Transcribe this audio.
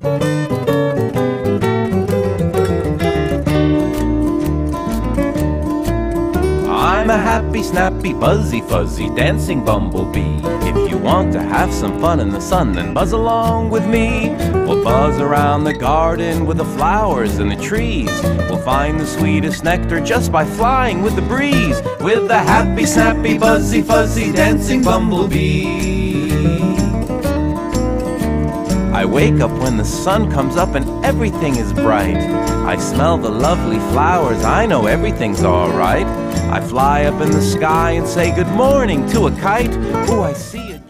I'm a happy, snappy, buzzy, fuzzy, dancing bumblebee. If you want to have some fun in the sun, then buzz along with me. We'll buzz around the garden with the flowers and the trees. We'll find the sweetest nectar just by flying with the breeze. With the happy, snappy, buzzy, fuzzy, dancing bumblebee. I wake up when the sun comes up and everything is bright. I smell the lovely flowers, I know everything's alright. I fly up in the sky and say good morning to a kite. Oh, I see it.